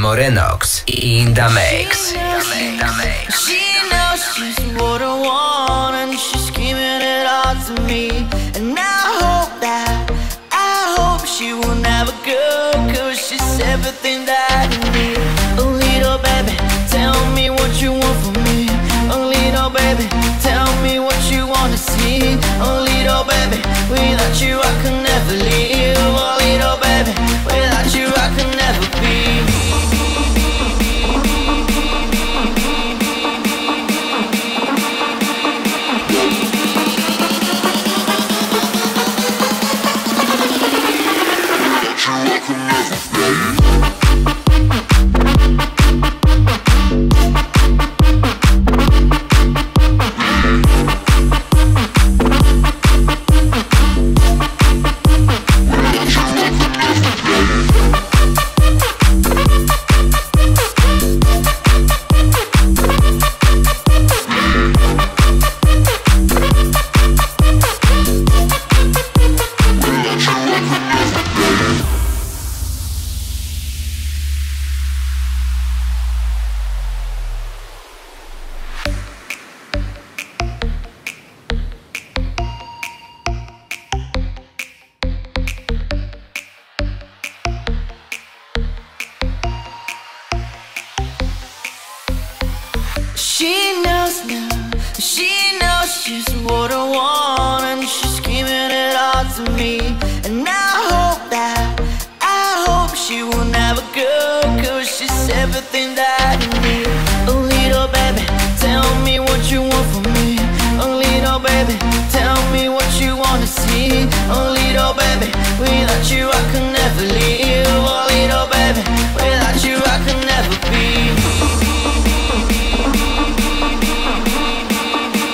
Morenox in the mix. She knows she's what I want, and she's giving it all to me. And I hope she will never go, 'cause she's everything that I need. Oh little baby, tell me what you want from me. Oh little baby, tell me what you wanna see. Oh little baby, without you I can never live. Oh little baby, without you I can never be. She knows now, she knows she's what I want, and she's giving it all to me. And I hope she will never go, 'cause she's everything that I need. Oh little baby, tell me what you want from me. Oh little baby, tell me what you wanna see. Oh little baby, without you I can never live. Oh little baby, without you I can never be.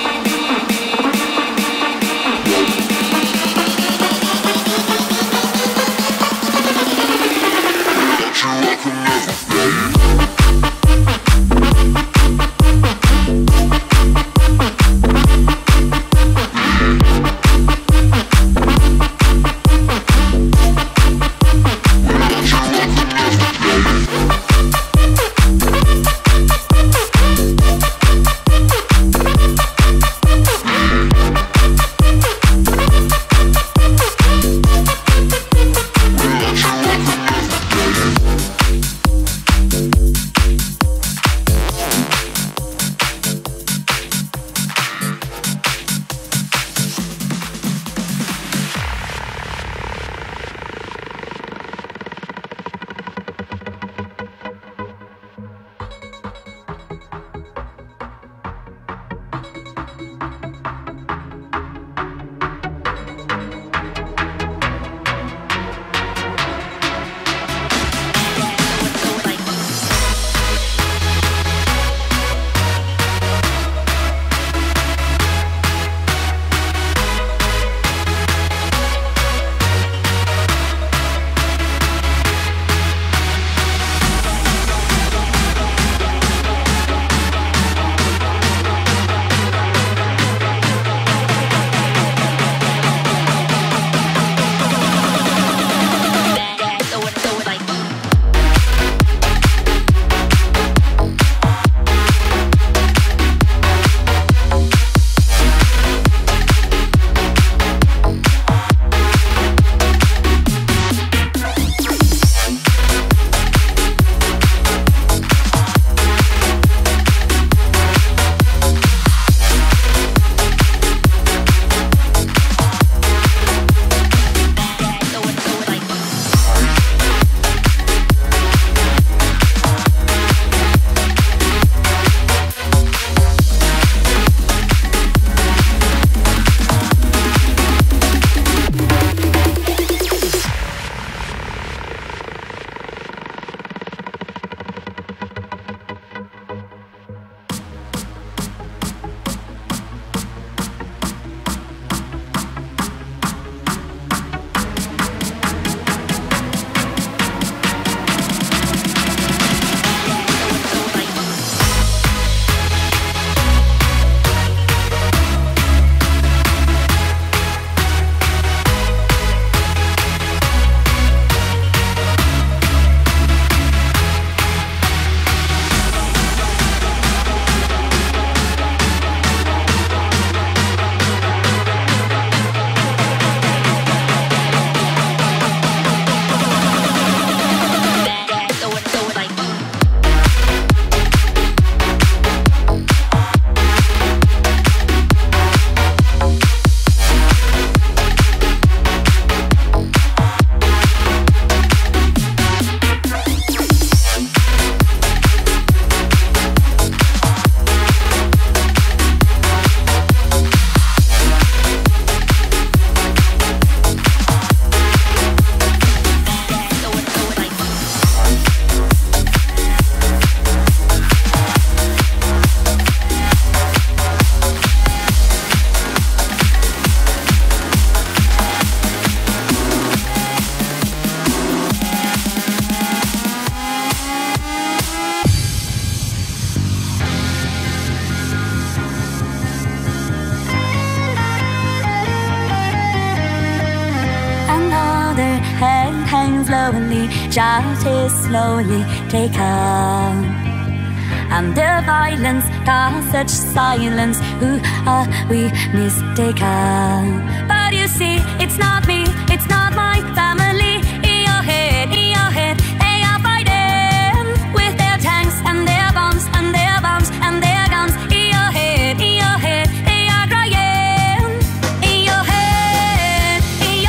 hangs lonely, shout is slowly taken. And the violence casts such silence. Who are we mistaken? But you see, it's not me, it's not my family. In your head, they are fighting with their tanks and their bombs and their bombs and their guns. In your head, they are crying. In your head,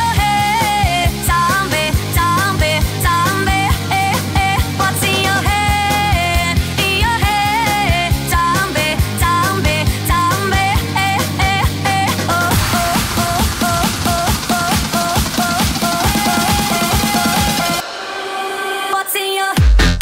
zombie, zombie, zombie. What's in your head? In your head, zombie, zombie, zombie. Oh, oh, oh, oh, oh, oh, oh, oh, oh. What's in your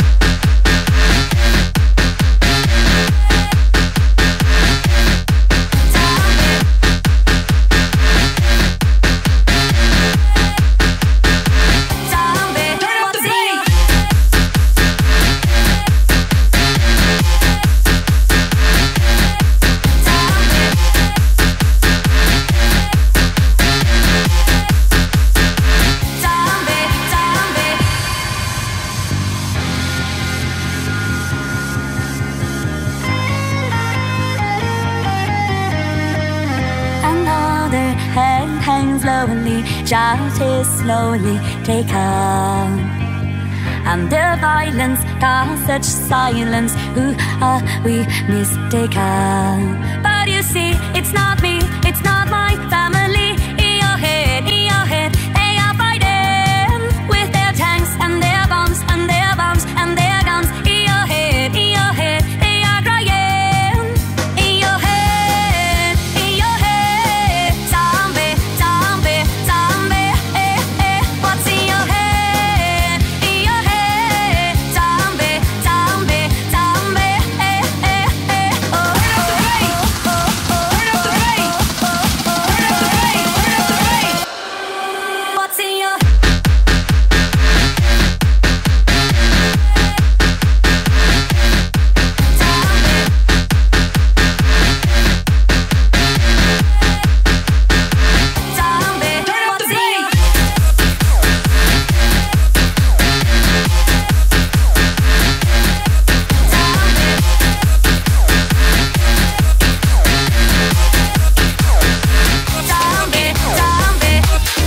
another hand hangs lonely, shout is slowly taken. And the violence casts such silence. Who are we mistaken? But you see, it's not me, it's not my family. In your head, they are fighting with their tanks and their bombs and their bombs and their guns. In your head, they are crying. In your head, zombie, zombie, zombie. What's in your head? In your head, zombie, zombie, zombie. Oh, oh, oh, oh, oh. What's in your zombie? What's in zombie, zombie.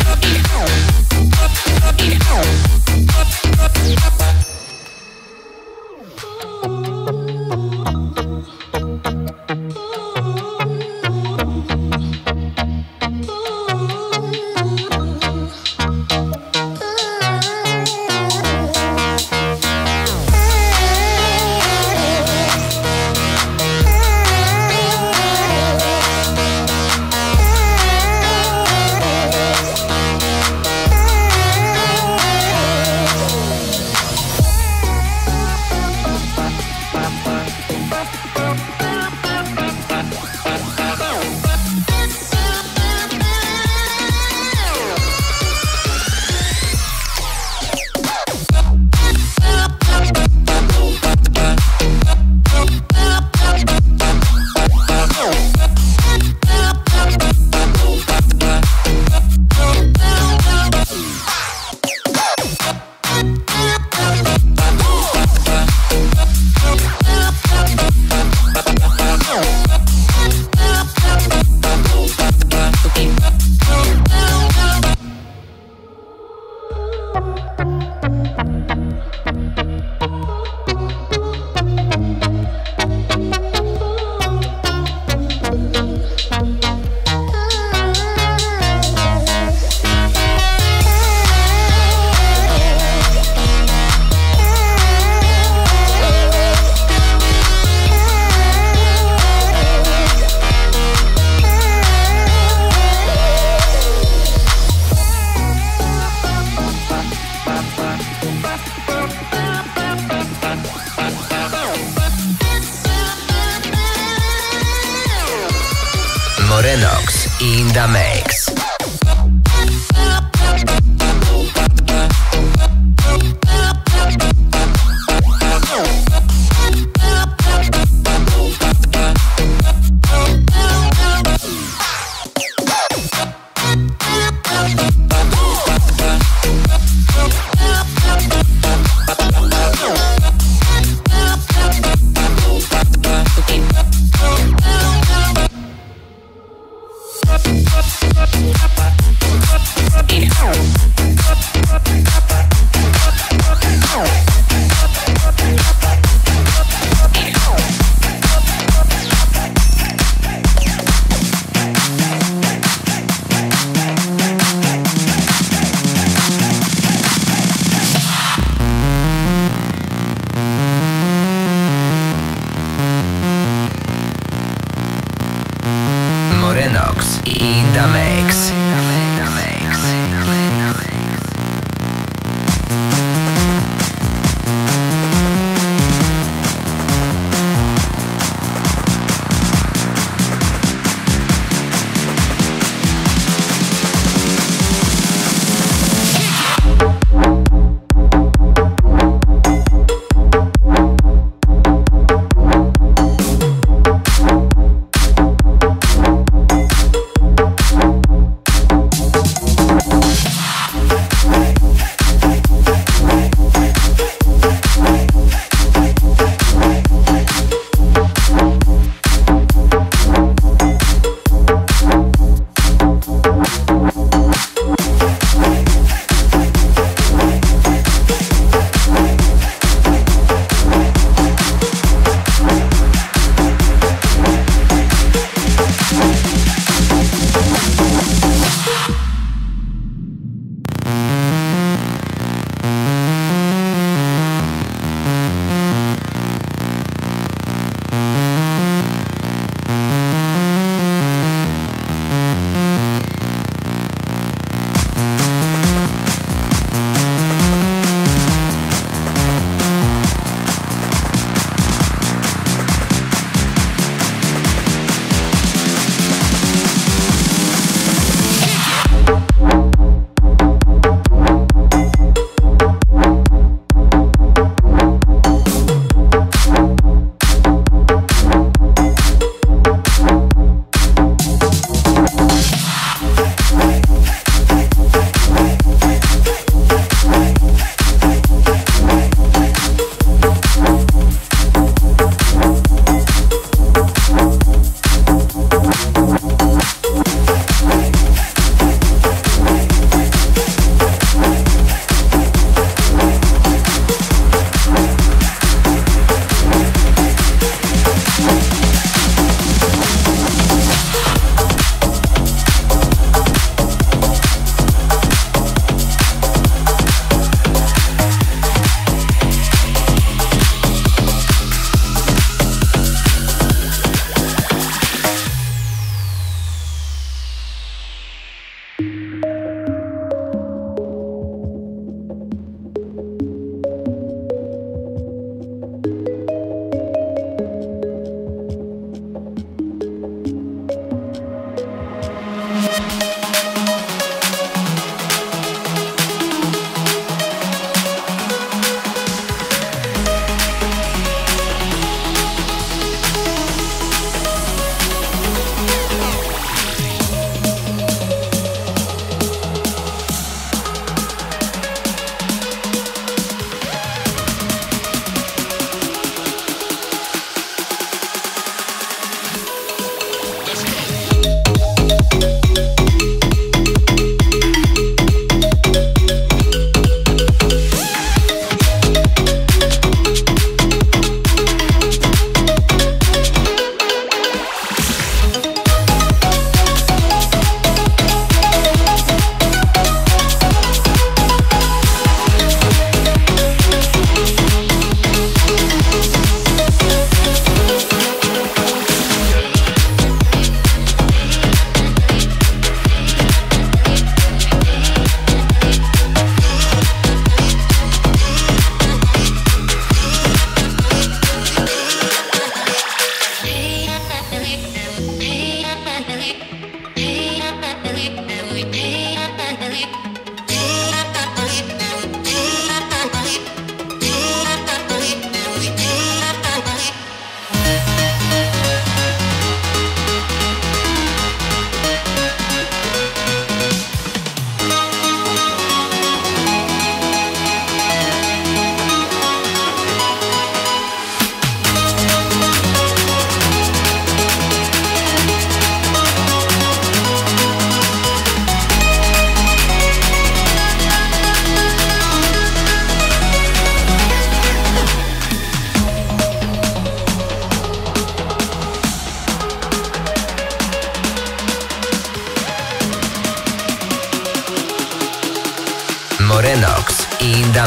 Morenox in the mix.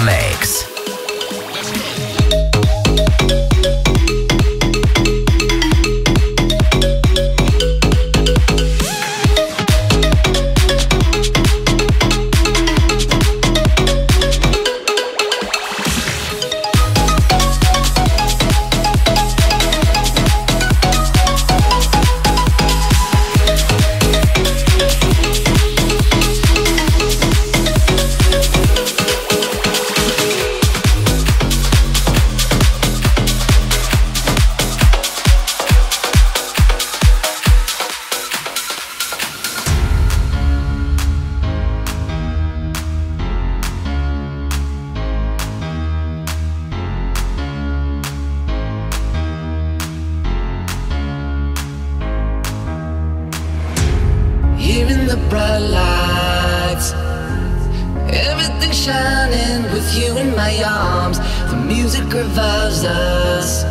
Mix. Here in the bright lights, everything shining with you in my arms. The music revives us.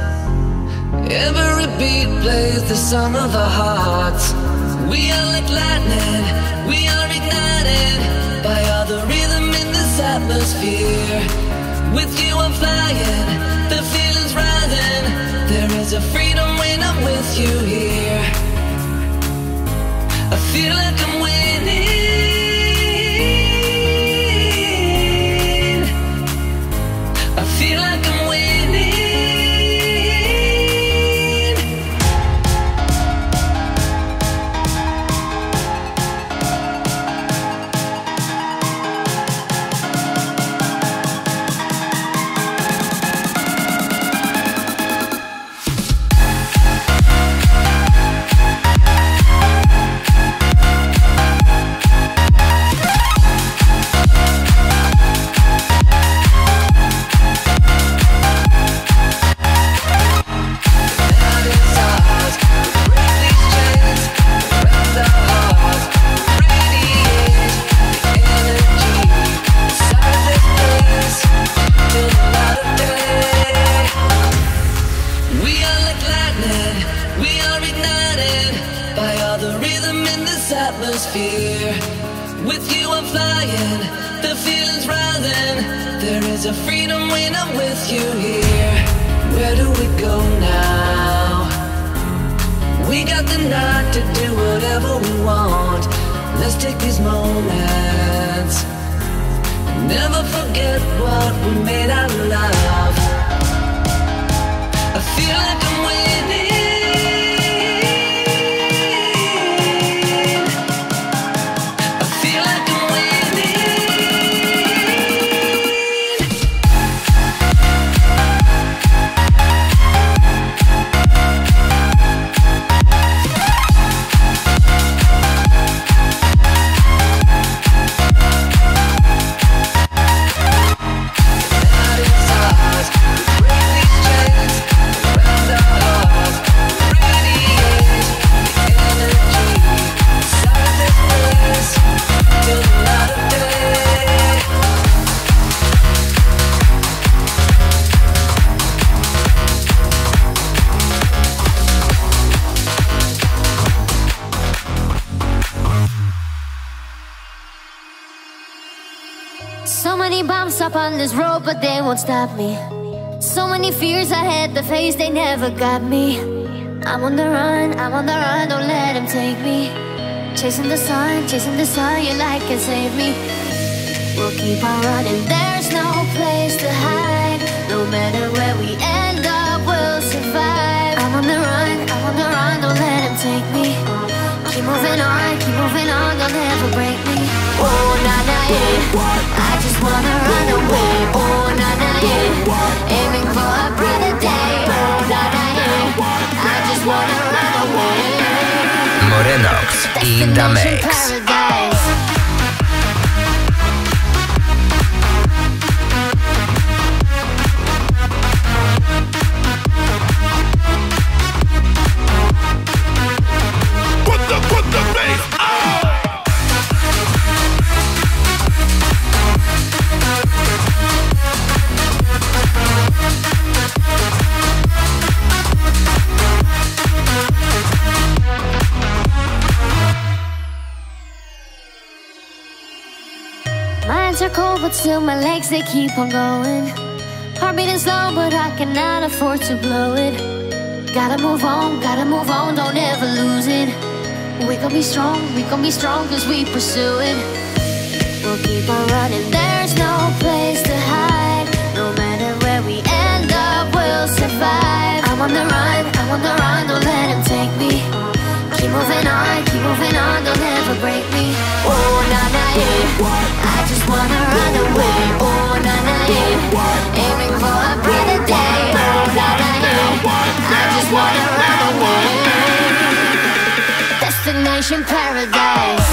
Every beat plays the song of our hearts. We are like lightning, we are ignited by all the rhythm in this atmosphere. With you I'm flying, the feeling's rising. There is a freedom when I'm with you here. I feel like I'm winning. I feel like I'm winning. With you I'm flying, the feeling's rising. There is a freedom when I'm with you here. Where do we go now? We got the night to do whatever we want. Let's take these moments, never forget what we made out of love. I feel like I'm winning. So many bumps up on this road, but they won't stop me. So many fears I had to face, they never got me. I'm on the run, don't let them take me. Chasing the sun, your light can save me. We'll keep on running, there's no place to hide. No matter where we end up, we'll survive. I'm on the run, don't let them take me. Keep moving on, they'll never break me. Oh, na na, yeah, I just wanna run away. Oh, na na, yeah, aiming for a brighter day. Oh, na na, yeah, I just wanna run away. Morenox in the mix. Paradise. Put the bass on! but still my legs, they keep on going. Heart beating slow, but I cannot afford to blow it. Gotta move on, don't ever lose it. We gon' be strong, cause we pursue it. We'll keep on running, there's no place to hide. No matter where we end up, we'll survive. I'm on the run, don't let him take me. Keep moving on, don't ever break me. Oh, na-na, yeah, I just wanna run away. Oh, na-na, yeah, aiming for a brighter day. Oh, na-na, yeah, I just wanna run away. Destination paradise.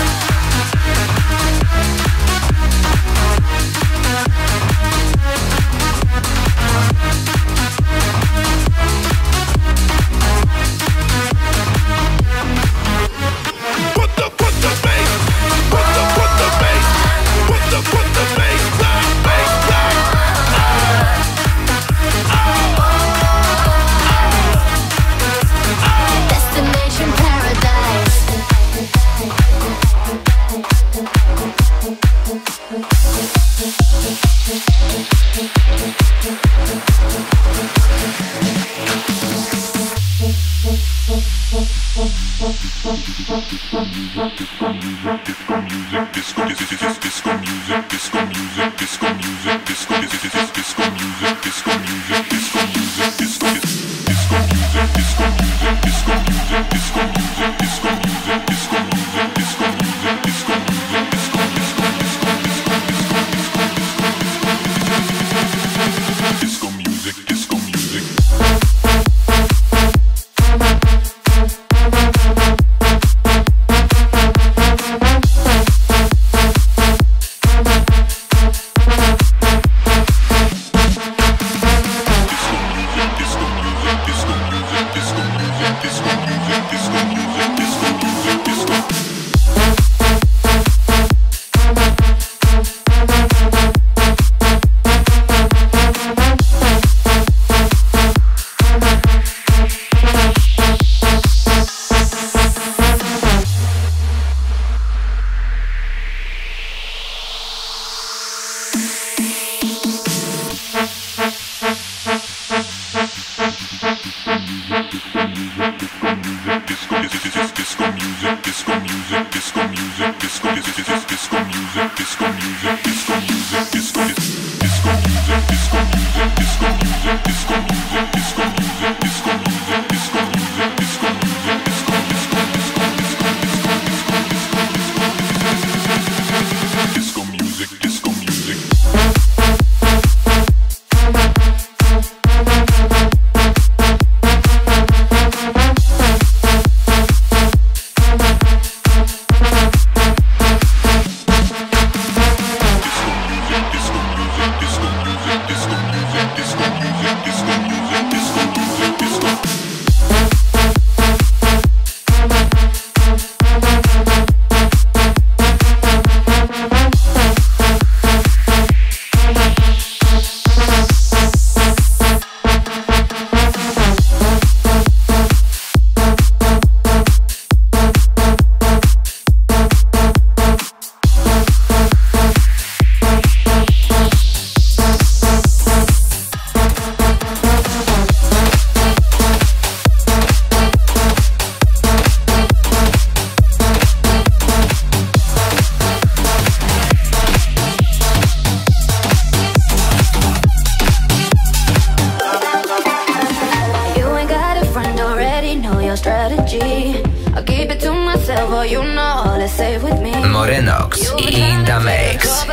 Morenox in the mix.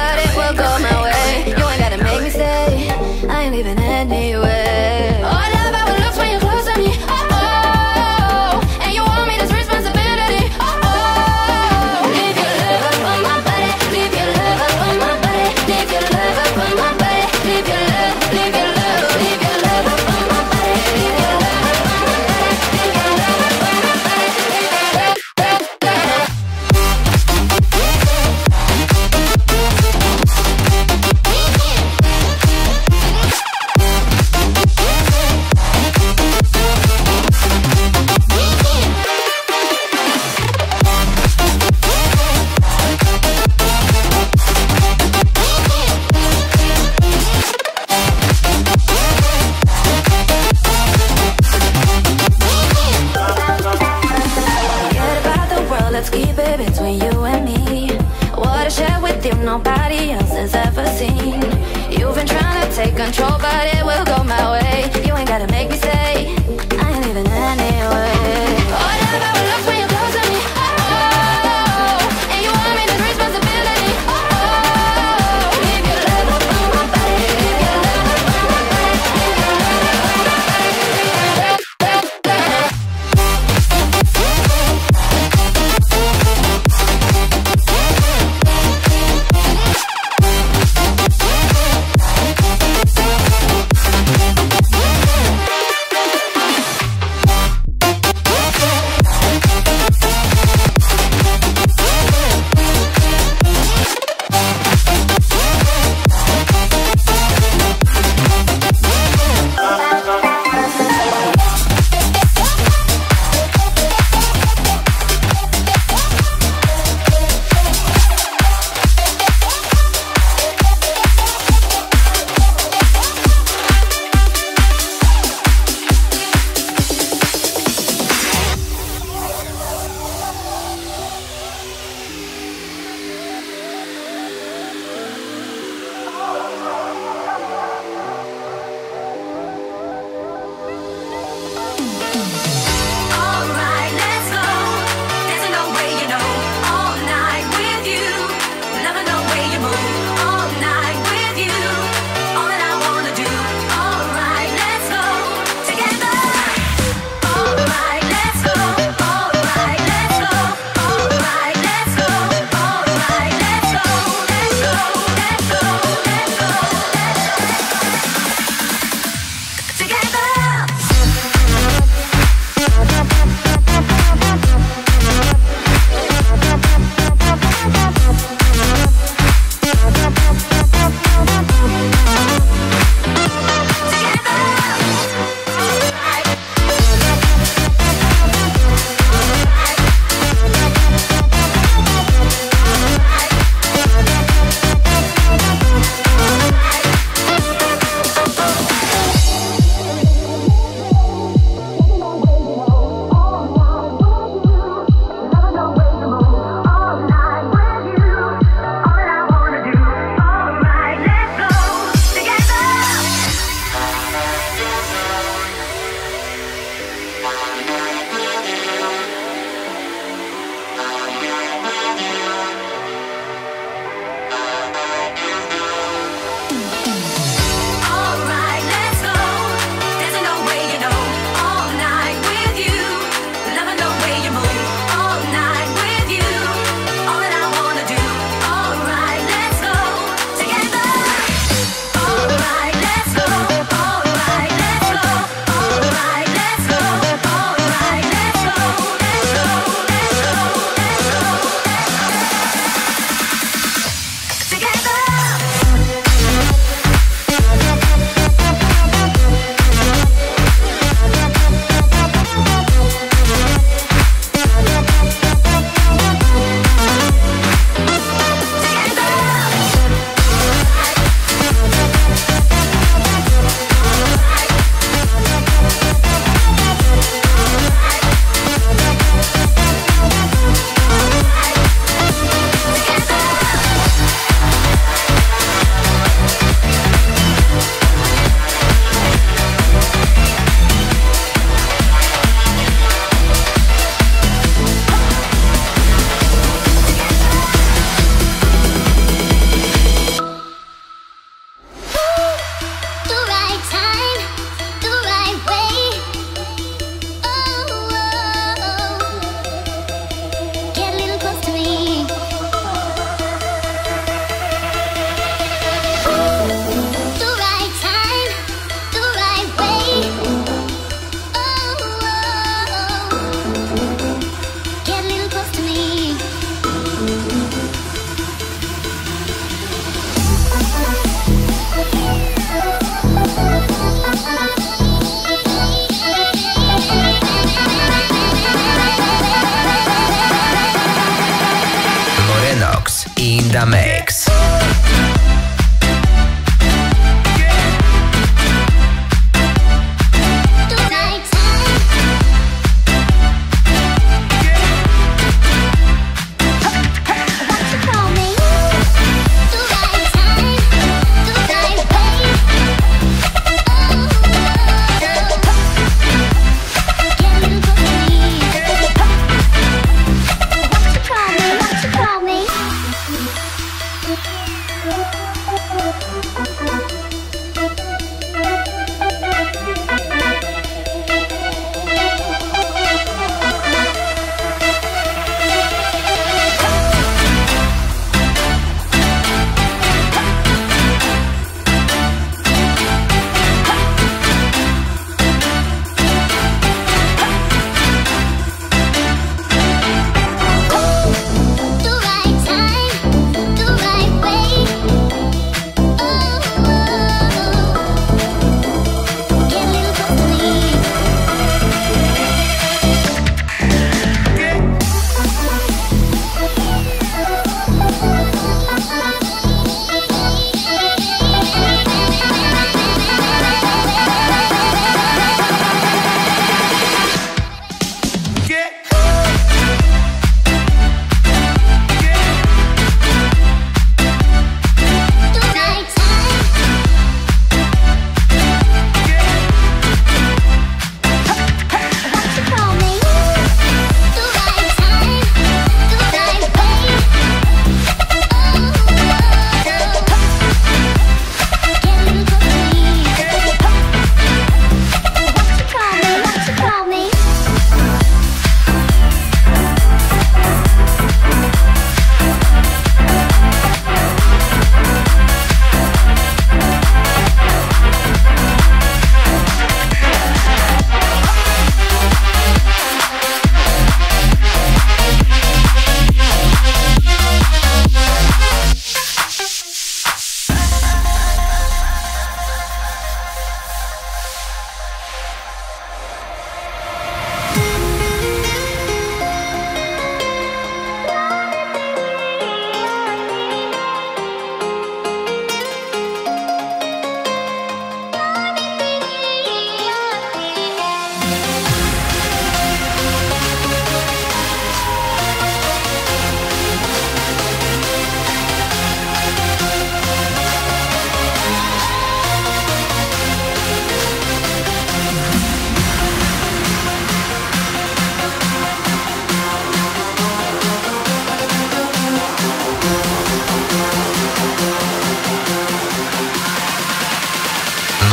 I ain't leaving anyway. Oh, I love how it looks when you're close to me. Oh, oh, and you want me this responsibility. Oh, oh, leave your love up on my body. Leave your love up on my body. Leave your love up on my body. Leave your love, leave your love, leave your love up on my body. Leave your love up on my body. Leave your love up on my body. Leave your love, love, love. but it will go my way. You ain't gotta make me say I ain't leaving anyway. Oh, I love how it looks when you're close to me. Oh, and you want me to responsibility. Oh, leave your love on my body. Leave your love on my body. Leave your love on my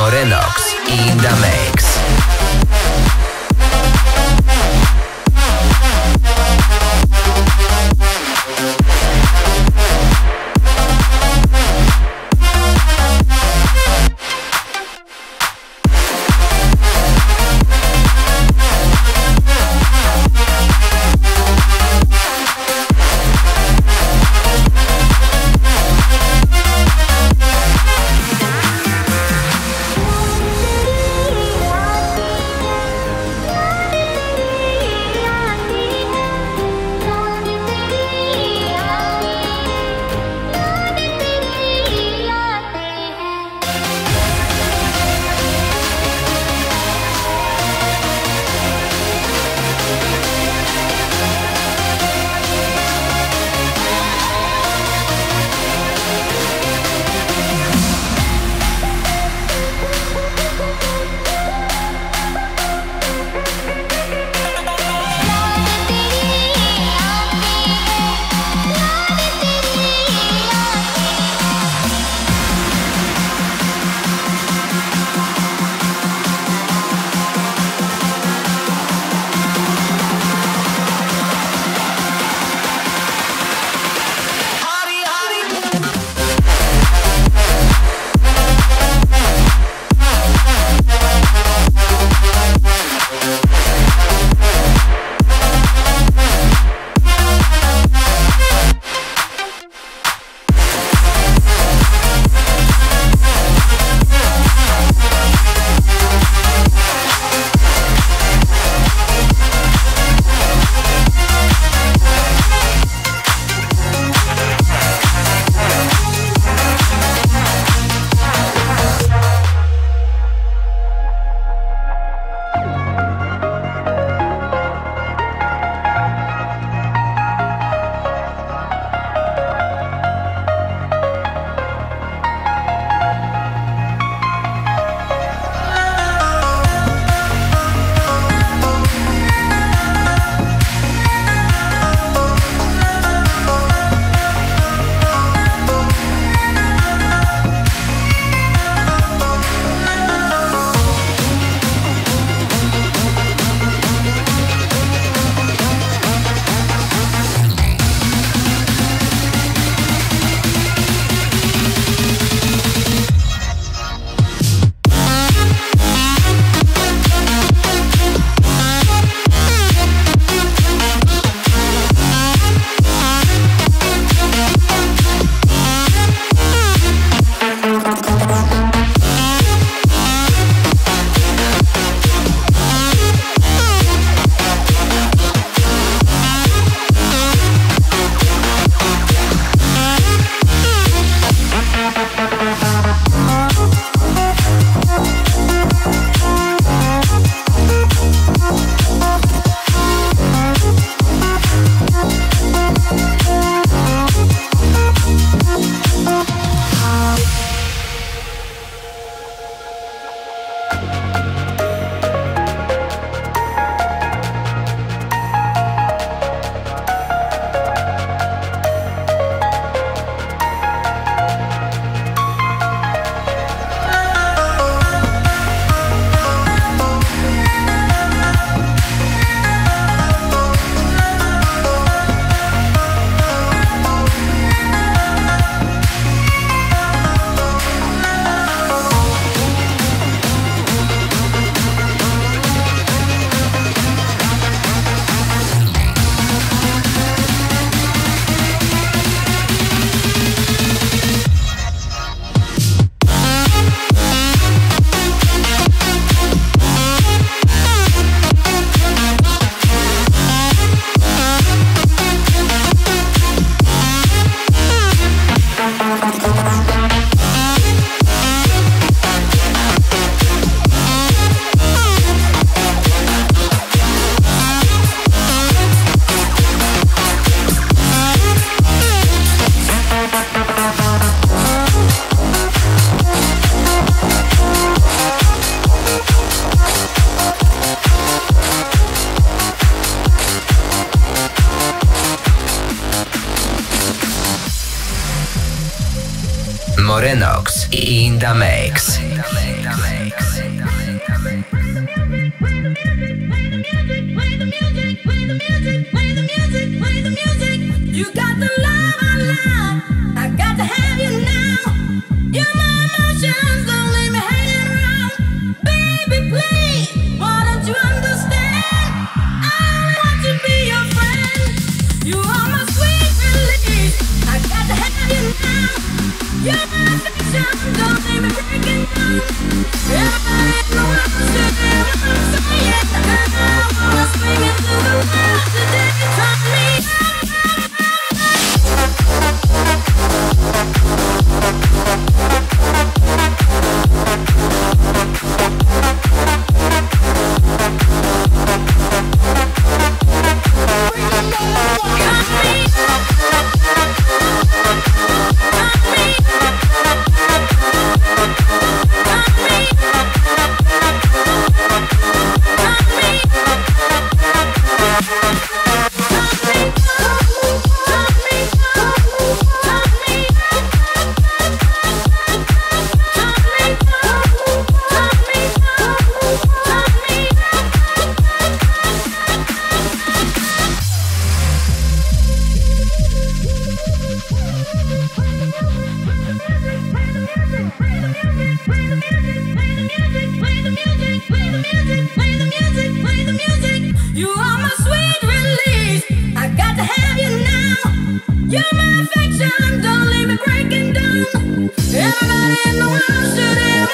Morenox in the mix. Morenox in the mix. Please, why don't you understand? I want to be your friend. You are my sweet release. I got to have you now. You're my affection, don't leave me breaking down. Everybody in the world should hear what I'm saying. I wanna scream it to the world today. Turn me You are my sweet release. I got to have you now. You're my affection. Don't leave me breaking down. Everybody in the world should hear